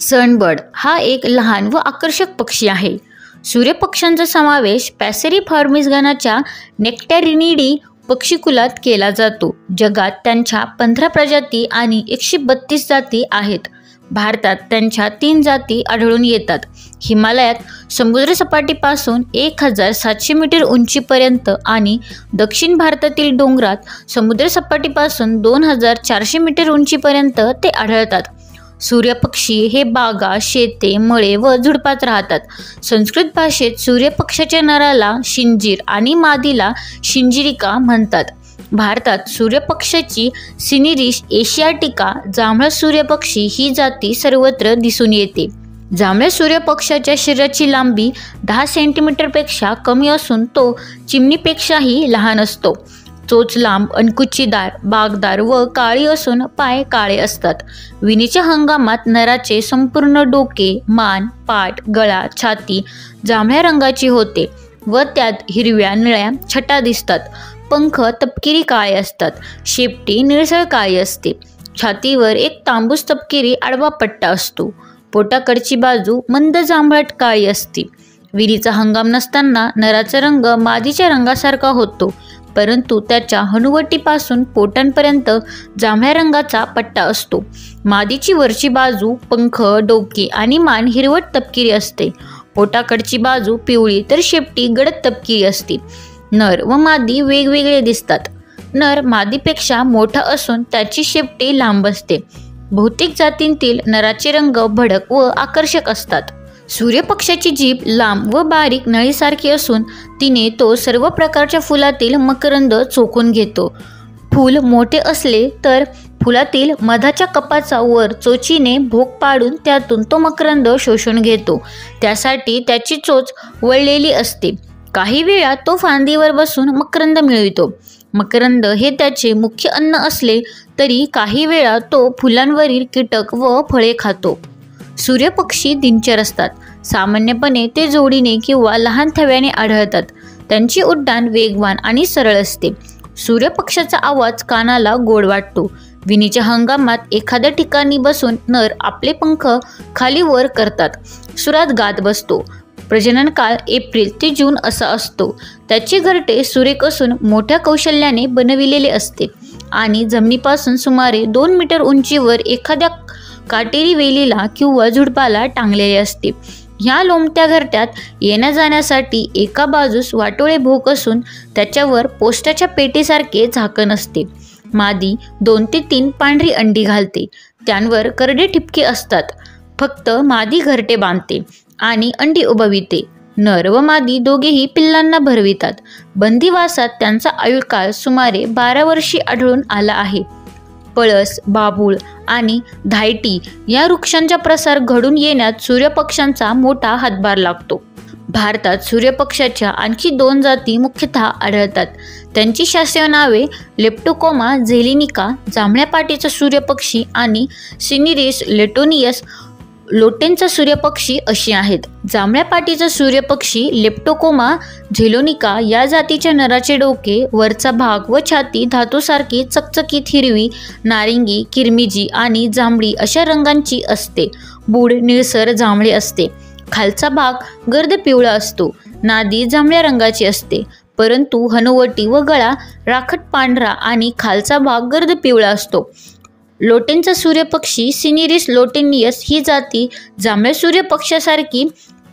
Sunbird हा एक लहान व आकर्षक पक्षी आहे. सूर्यपक्ष्यांचा समावेश पॅसेरिफॉर्मिस गणाच्या नेक्टॅरिनिडी पक्षीकुलात केला जातो. जगात त्यांच्या 15 प्रजाती आणि 132 जाती आहेत. भारतात त्यांच्या 3 जाती आढळून येतात. हिमालयात समुद्रसपाटीपासून 1700 मीटर उंचीपर्यंत आणि दक्षिण भारतातील डोंगरात समुद्रसपाटीपासून 2400 मीटर उंचीपर्यंत ते आढळतात. सूर्यपक्षी हे बागा, शेते, मळे व झुडपात राहतात. संस्कृत भाषेत सूर्यपक्षाच्या नराला शिंजीर आणि मादीला शिंजिरिका म्हणतात. भारतात सूर्यपक्षाची सिनिरिस एशियाटिका जांभळा सूर्यपक्षी ही जाती सर्वत्र दिसून येते. जांभळ्या सूर्यपक्षाच्या शरीराची लांबी 10 सेंटीमीटरपेक्षा कमी असून तो चिमणीपेक्षाही लहान असतो. चोच लांब, अंकुचीदार, बागदार व काळी असून पाय काळे असतात. विणीच्या हंगामात नराचे संपूर्ण डोके, मान, पाठ, गळा, छाती जांभळ्या रंगाची होते व त्यात हिरव्या निळ्या छटा दिसतात. पंख तपकिरी काळे असतात. शेपटी निळसर काळी असते. छातीवर एक तांबूस तपकिरी आडवा पट्टा असतो. पोटाकडची बाजू मंद जांभळट काळी असते. विणीचा हंगाम नसताना नराचा रंग मादीच्या रंगासारखा होतो, परंतु त्याच्या हनुवटीपासून पोटांपर्यंत जांभळ्या रंगाचा पट्टा असतो. मादीची वरची बाजू, पंख, डोके आणि मान हिरवट तपकिरी असते. पोटाकडची बाजू पिवळी तर शेपटी गडद तपकिरी असते. नर व मादी वेगवेगळे दिसतात. नर मादीपेक्षा मोठा असून त्याची शेपटी लांब असते. बहुतेक जातींतील नराचे रंग भडक व आकर्षक असतात. सूर्यपक्षाची जीभ लांब व बारीक नळीसारखी असून तिने तो सर्व प्रकारच्या फुलातील मकरंद चोखून घेतो. फूल मोठे असले तर फुलातील मधाच्या कपाचा वर चोचीने भोक पाडून त्यातून तो मकरंद शोषून घेतो. त्यासाठी त्याची चोच वळलेली असते. काही वेळा तो फांदीवर बसून मकरंद मिळवितो. मकरंद हे त्याचे मुख्य अन्न असले तरी काही वेळा तो फुलांवरील कीटक व फळे खातो. सूर्यपक्षी दिनचर असतात. सामान्यपणे ते जोडीने किंवा लहान थव्याने आढळतात. त्यांचे उड्डाण वेगवान आणि सरळ असते. सूर्यपक्षाचा आवाज कानाला गोड वाटतो. विणीच्या हंगामात एखाद्या ठिकाणी बसून नर आपले पंख खाली वर करतात. सुरात गात बसतो. प्रजनन काळ एप्रिल ते जून असा असतो. त्याचे घरटे सुरेख असून मोठ्या कौशल्याने बनविलेले असते आणि जमिनीपासून सुमारे 2 मीटर उंचीवर एखाद्या काटेरी वेलीला किंवा झुडपाला टांगलेले असते. ह्या लोंबत्या घरट्यात येण्या जाण्यासाठी एका बाजूस वाटोळे भोक असून त्याच्यावर पोस्टाच्या पेटीसारखे झाकण असते. मादी 2 ते 3 पांढरी अंडी घालते. त्यांवर करडे ठिपके असतात. फक्त मादी घरटे बांधते आणि अंडी उबविते. नर व मादी दोघेही पिल्लांना भरवितात. बंदिवासात त्यांचा आयुष्काळ सुमारे 12 वर्षी आढळून आला आहे. पळस, बाभूळ आणि धायटी या वृक्षांचा प्रसार घडून येण्यात सूर्यपक्ष्यांचा मोठा हातभार लागतो. भारतात सूर्यपक्ष्याच्या आणखी 2 जाती मुख्यतः आढळतात. त्यांची शास्त्रीय नावे लेप्टोकोमा झेलिनिका जांभळ्या पाटीचा सूर्यपक्षी आणि सिनिरिस लेटोनियस लोटेनचा सूर्यपक्षी अशी आहेत. जांभळ्या पाटीचा सूर्यपक्षी लेप्टोकोमा झेलोनिका या जातीच्या नराचे डोके, वरचा भाग व छाती धातूसारखी चकचकीत हिरवी, नारिंगी, किरमिजी आणि जांभळी अशा रंगांची असते. बूड निळसर जांभळे असते. खालचा भाग गर्द पिवळा असतो. नादी जांभळ्या रंगाची असते, परंतु हनुवटी व गळा राखट पांढरा आणि खालचा भाग गर्द पिवळा असतो. लोटेनचा सूर्यपक्षी सिनिरिस लोटेनियस ही जाती जांभळ्या सूर्यपक्षासारखी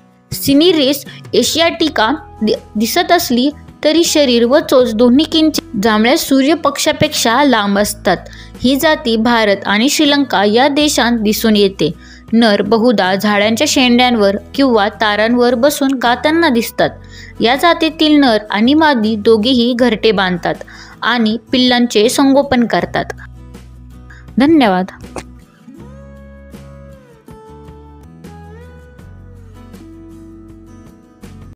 सिनिरिस एशियाटिका दिसत असली तरी शरीर व चोच दोन्ही किंचित जांभळ्या सूर्यपक्षापेक्षा लांब असतात. ही जाती भारत आणि श्रीलंका या देशांत दिसून येते. नर बहुधा झाडांच्या शेंड्यांवर किंवा तारांवर बसून गाताना दिसतात. या जातीतील नर आणि मादी दोघेही घरटे बांधतात आणि पिल्लांचे संगोपन करतात. धन्यवाद.